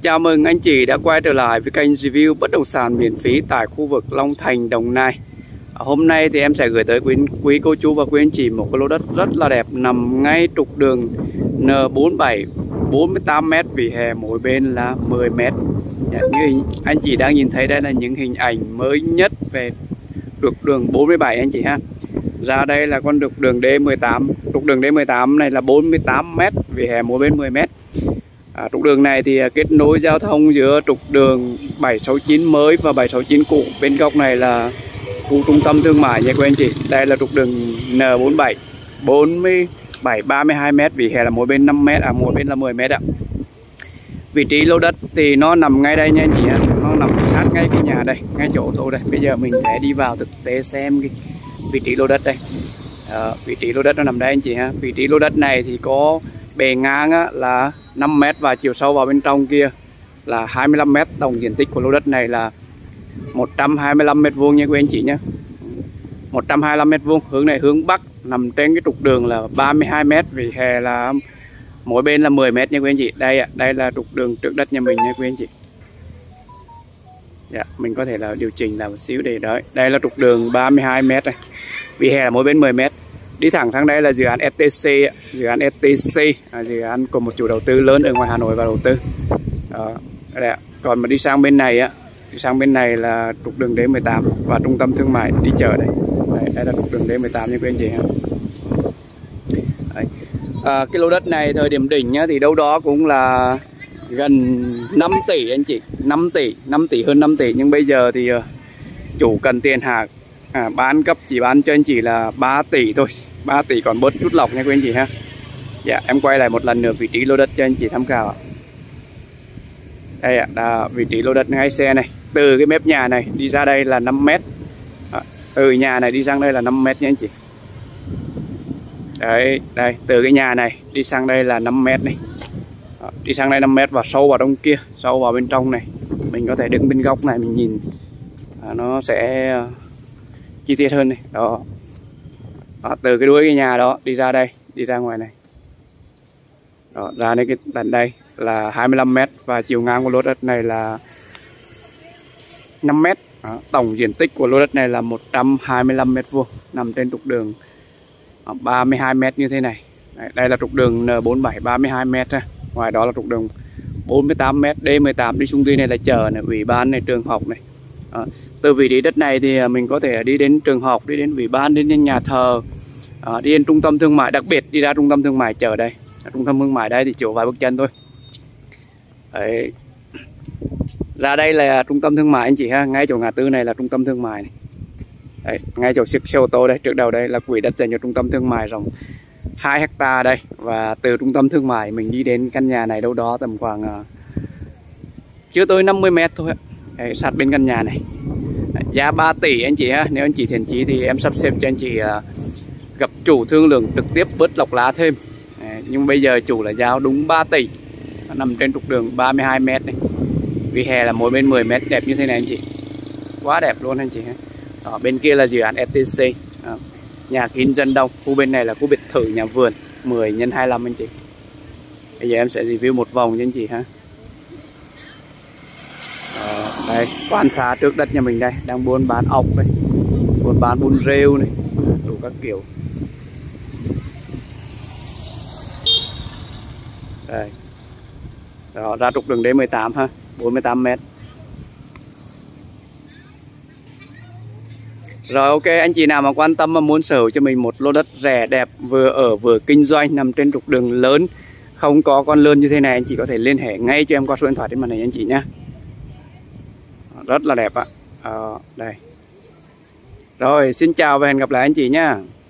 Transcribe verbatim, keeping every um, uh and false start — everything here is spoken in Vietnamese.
Chào mừng anh chị đã quay trở lại với kênh review bất động sản miễn phí tại khu vực Long Thành, Đồng Nai. Hôm nay thì em sẽ gửi tới quý, quý cô chú và quý anh chị một cái lô đất rất là đẹp nằm ngay trục đường N bốn bảy, bốn mươi tám mét, vỉa hè mỗi bên là mười mét. Như anh chị đang nhìn thấy đây là những hình ảnh mới nhất về trục đường bốn mươi bảy anh chị ha. Ra đây là con trục đường D mười tám. Trục đường D mười tám này là bốn mươi tám mét, vỉa hè mỗi bên mười mét. À, trục đường này thì kết nối giao thông giữa trục đường bảy sáu chín mới và bảy sáu chín cũ. Bên góc này là khu trung tâm thương mại nha quý anh chị. Đây là trục đường N bốn bảy, bốn mươi bảy, ba mươi hai mét, vỉa hè là mỗi bên năm mét, à mỗi bên là mười mét ạ. Vị trí lô đất thì nó nằm ngay đây nha anh chị ạ. Nó nằm sát ngay cái nhà đây, ngay chỗ ô tô đây. Bây giờ mình sẽ đi vào thực tế xem cái vị trí lô đất đây. À, vị trí lô đất nó nằm đây anh chị ha. Vị trí lô đất này thì có bề ngang á, là năm mét và chiều sâu vào bên trong kia là hai mươi lăm mét. Tổng diện tích của lô đất này là một trăm hai mươi lăm mét vuông nha quý anh chị nhé. một trăm hai mươi lăm mét vuông, hướng này hướng Bắc, nằm trên cái trục đường là ba mươi hai mét, vỉa hè là mỗi bên là mười mét nha quý anh chị. Đây ạ, đây là trục đường trước đất nhà mình nha quý anh chị. Dạ, mình có thể là điều chỉnh là một xíu để đấy. Đây là trục đường ba mươi hai mét này. Vỉa hè là mỗi bên mười mét. Đi thẳng thang đây là dự án ét tê xê, dự án ét tê xê, à, dự án của một chủ đầu tư lớn ở ngoài Hà Nội và đầu tư. Đó, đây ạ. Còn mà đi sang bên này á, đi sang bên này là trục đường D mười tám và trung tâm thương mại đi chợ đây. Đây, đây là trục đường D mười tám nha quý anh chị ha. À, cái lô đất này thời điểm đỉnh nhá, thì đâu đó cũng là gần năm tỷ anh chị, năm tỷ, năm tỷ, hơn năm tỷ. Nhưng bây giờ thì uh, chủ cần tiền hạ, à, bán cấp chỉ bán cho anh chị là ba tỷ thôi, ba tỷ còn bớt chút lọc nha quý anh chị ha. Dạ, em quay lại một lần nữa vị trí lô đất cho anh chị tham khảo ạ. Đây ạ, à, vị trí lô đất ngay xe này. Từ cái mép nhà này đi ra đây là năm mét, à, từ nhà này đi sang đây là năm mét nha anh chị. Đấy, đây, từ cái nhà này đi sang đây là năm mét này. Đó, đi sang đây năm mét và sâu vào trong kia, sâu vào bên trong này. Mình có thể đứng bên góc này mình nhìn, à, nó sẽ uh, chi tiết hơn này. Đó. Đó, từ cái đuôi cái nhà đó đi ra đây, đi ra ngoài này. Đó, ra đến cái tận đây là hai mươi lăm mét và chiều ngang của lô đất này là năm mét. Đó, tổng diện tích của lô đất này là một trăm hai mươi lăm mét vuông, nằm trên trục đường ba mươi hai mét như thế này. Đây, đây là trục đường N bốn bảy ba mươi hai mét ha. Ngoài đó là trục đường bốn mươi tám mét, D mười tám đi xung quanh này là chợ này, ủy ban này, trường học này. Đó. Từ vị trí đất này thì mình có thể đi đến trường học, đi đến ủy ban, đi đến nhà thờ, à, đi đến trung tâm thương mại, đặc biệt đi ra trung tâm thương mại chợ đây. Trung tâm thương mại đây thì chỉ vài bước chân thôi. Đấy. Ra đây là trung tâm thương mại anh chị ha, ngay chỗ ngã tư này là trung tâm thương mại này. Đấy, ngay chỗ xe ô tô đây, trước đầu đây là quỹ đất dành cho trung tâm thương mại rộng hai héc ta đây. Và từ trung tâm thương mại mình đi đến căn nhà này đâu đó tầm khoảng uh, chưa tới năm mươi mét thôi. Đấy, sát bên căn nhà này. Đấy, giá ba tỷ anh chị ha. Nếu anh chị thiện chí thì em sắp xếp cho anh chị uh, gặp chủ thương lượng trực tiếp bớt lọc lá thêm. Đấy, nhưng bây giờ chủ là giao đúng ba tỷ, nằm trên trục đường ba mươi hai mét này. Vỉa hè là mỗi bên mười mét, đẹp như thế này anh chị. Quá đẹp luôn anh chị ha. Đó, bên kia là dự án ét tê xê. Đó, nhà kín dân đông. Khu bên này là khu biệt thự nhà vườn mười nhân hai mươi lăm anh chị. Bây giờ em sẽ review một vòng cho anh chị ha. Đó, đây, quan sát trước đất nhà mình đây, đang buôn bán ốc đây, buôn bán bún rêu này, đủ các kiểu. Đây. Đó, ra trục đường D mười tám ha, bốn mươi tám mét. Rồi, ok, anh chị nào mà quan tâm mà muốn sở hữu cho mình một lô đất rẻ đẹp, vừa ở vừa kinh doanh, nằm trên trục đường lớn, không có con lươn như thế này, anh chị có thể liên hệ ngay cho em qua số điện thoại trên màn hình anh chị nhé. Rất là đẹp ạ. À, đây. Rồi, xin chào và hẹn gặp lại anh chị nhé.